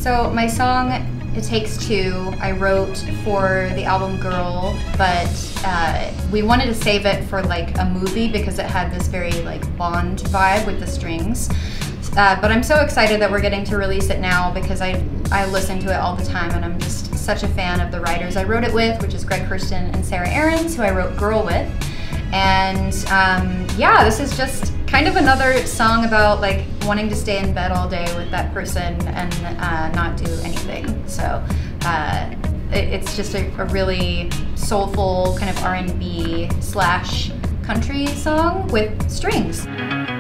So my song, It Takes Two, I wrote for the album Girl, but we wanted to save it for like a movie because it had this very like Bond vibe with the strings. But I'm so excited that we're getting to release it now because I listen to it all the time and I'm just such a fan of the writers I wrote it with, which is Greg Kurstin and Sarah Aarons, who I wrote Girl with. And yeah, this is just kind of another song about like wanting to stay in bed all day with that person and not do anything. So it's just a really soulful kind of R&B / country song with strings.